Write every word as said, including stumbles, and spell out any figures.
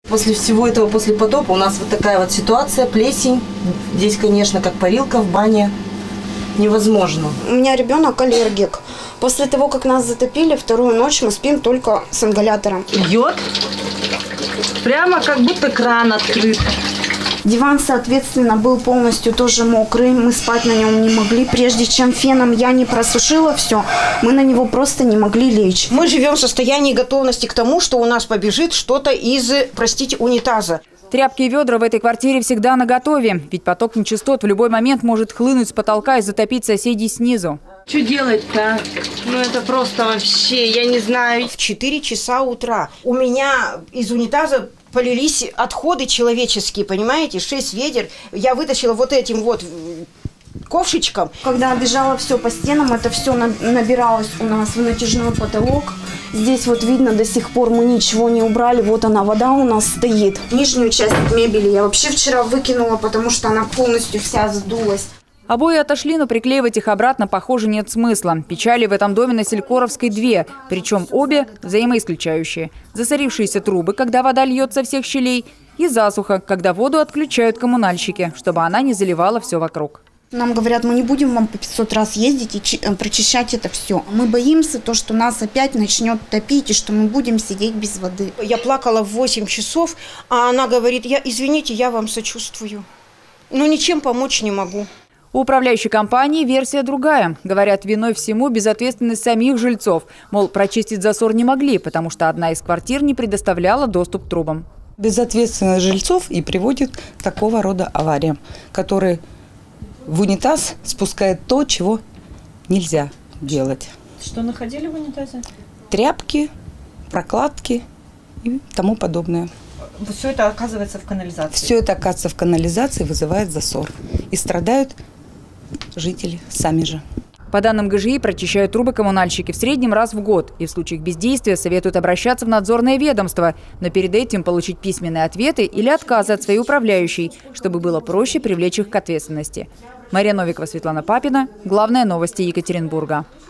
После всего этого, после потопа у нас вот такая вот ситуация, плесень. Здесь, конечно, как парилка в бане. Невозможно. У меня ребенок аллергик. После того, как нас затопили, вторую ночь мы спим только с ингалятором. Бьет. Прямо как будто кран открыт. Диван, соответственно, был полностью тоже мокрый. Мы спать на нем не могли. Прежде чем феном я не просушила все, мы на него просто не могли лечь. Мы живем в состоянии готовности к тому, что у нас побежит что-то из, простите, унитаза. Тряпки и ведра в этой квартире всегда наготове. Ведь поток нечистот в любой момент может хлынуть с потолка и затопить соседей снизу. Что делать-то? Ну это просто вообще, я не знаю. В четыре часа утра у меня из унитаза полились отходы человеческие, понимаете? Шесть ведер. Я вытащила вот этим вот ковшичком. Когда бежало все по стенам, это все набиралось у нас в натяжной потолок. Здесь вот видно, до сих пор мы ничего не убрали. Вот она, вода у нас стоит. Нижнюю часть мебели я вообще вчера выкинула, потому что она полностью вся сдулась. Обои отошли, но приклеивать их обратно, похоже, нет смысла. Печали в этом доме на Селькоровской две, причем обе взаимоисключающие. Засорившиеся трубы, когда вода льет со всех щелей, и засуха, когда воду отключают коммунальщики, чтобы она не заливала все вокруг. Нам говорят, мы не будем вам по пятьсот раз ездить и прочищать это все. Мы боимся, то, что нас опять начнет топить, и что мы будем сидеть без воды. Я плакала в восемь часов, а она говорит, я, извините, я вам сочувствую, но ничем помочь не могу. У управляющей компании версия другая. Говорят, виной всему безответственность самих жильцов. Мол, прочистить засор не могли, потому что одна из квартир не предоставляла доступ к трубам. Безответственность жильцов и приводит к такого рода авариям, которые в унитаз спускают то, чего нельзя делать. Что находили в унитазе? Тряпки, прокладки и тому подобное. Все это оказывается в канализации? Все это оказывается в канализации, вызывает засор. И страдают жители сами же. По данным ГЖИ, прочищают трубы коммунальщики в среднем раз в год. И в случаях бездействия советуют обращаться в надзорное ведомство. Но перед этим получить письменные ответы или отказы от своей управляющей, чтобы было проще привлечь их к ответственности. Мария Новикова, Светлана Папина. Главные новости Екатеринбурга.